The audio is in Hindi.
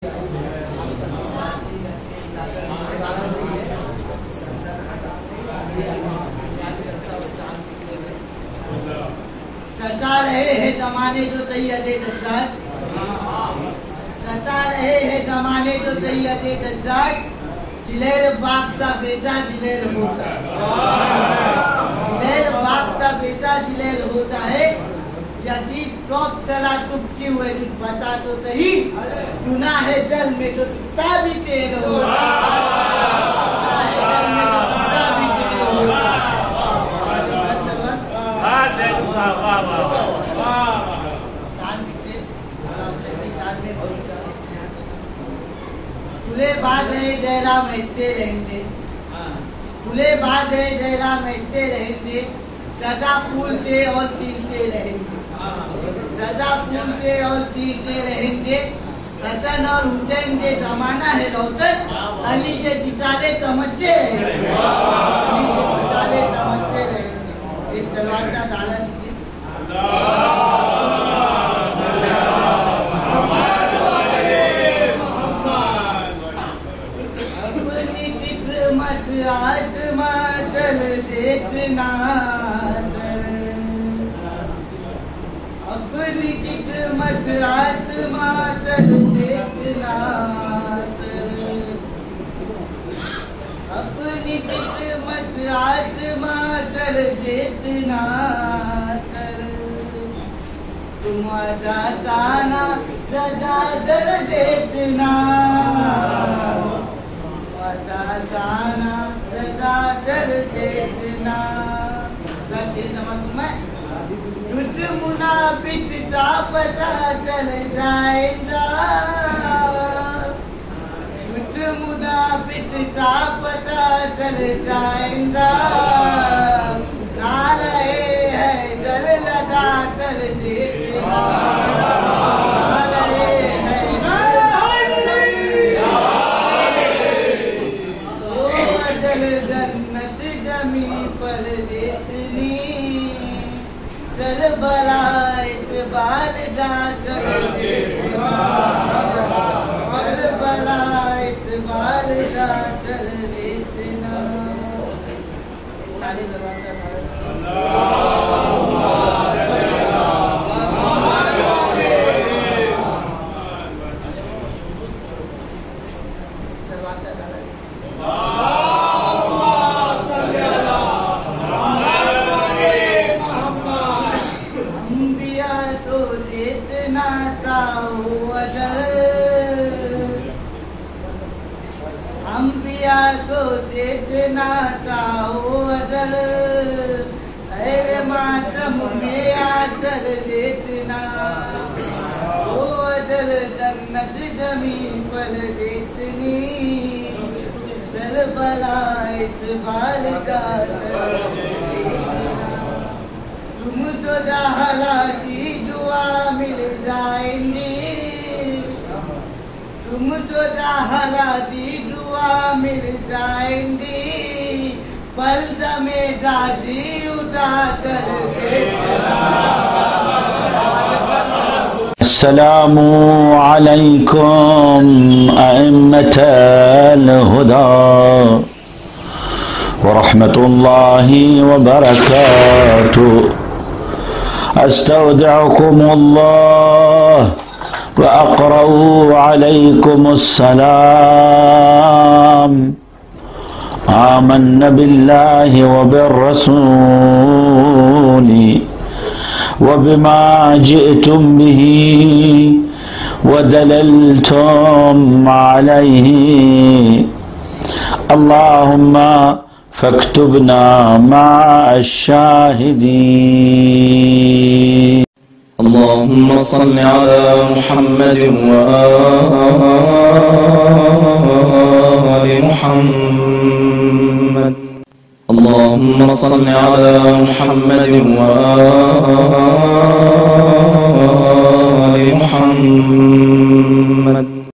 चचा रहे हैं जमाने जो सैयदे सज्जाद, चचा रहे हैं जमाने जो सैयदे सज्जाद, जिलेर बाप का बेटा जिलेर होता है, जिलेर बाप का बेटा जिलेर होता है। यदि टॉप चला टुकती हुए बता तो सही, चुना है जल में तो टूटा भी तेर होता, चुना है जल में तो टूटा भी तेर होता। फूले बाज रहे जयराम ऐसे रहेंगे, फूले बाज रहे जयराम ऐसे रहेंगे, चचा फूलते और चीलते रहेंगे, चचा फूलते और चीलते रहेंगे। हसन और हुसैन के जमाना है रोशन, अली के जिताले तमच्चे रहेंगे, अली के जिताले तमच्चे रहेंगे। एक तलवार का दाला लीजिए। अपनी चित्र मत आत्मा चल देखना, अपनी चित्र मत आत्मा चल देखना, अपनी चित्र मत आत्मा चल देखना। तुम जाना सजा दर देखना, जाना सजा दर देखना। झूठ मुनाफिक का पता चल जाएगा, झूठ मुनाफिक का पता चल जाएगा। ना रहे है जल लगा चल देखना, ना रहे है जल जन्नत जमी पर देखनी। चल बला इतबार जा चल देखना, चल बला इतबार जा चल देखना। अंबिया तो देखना चाहो अजल, अरे मातम में आजल देखना। ओ अजल जन्नत जमीन पर देखनी, चल बला इतबार का चल देखना। तुम तो जहरा की दुआ मिल जाएंगी, तुम तो जहरा की दुआ मिल जाएंगी। पल में गाजी उठा कर देखना। अस्सलामु अलैकुम अइम्मतल हुदा व रहमतुल्लाहि व बरकातुहू। अस्तौदिउकुमुल्लाह व अक़रउ अलैकुमुस्सलाम। आमन्ना बिल्लाहि व बिर्रसूली व बिमा जिअतुम बिही व दललतुम अलैहि। अल्लाहुम्मा फक्तुबना मअश-शाहिदीन। अल्लाहुम्मा सल्लि अला मुहम्मद व आलि मुहम्मद। अल्लाहुम्मा सल्लि अला मुहम्मद व आलि मुहम्मद।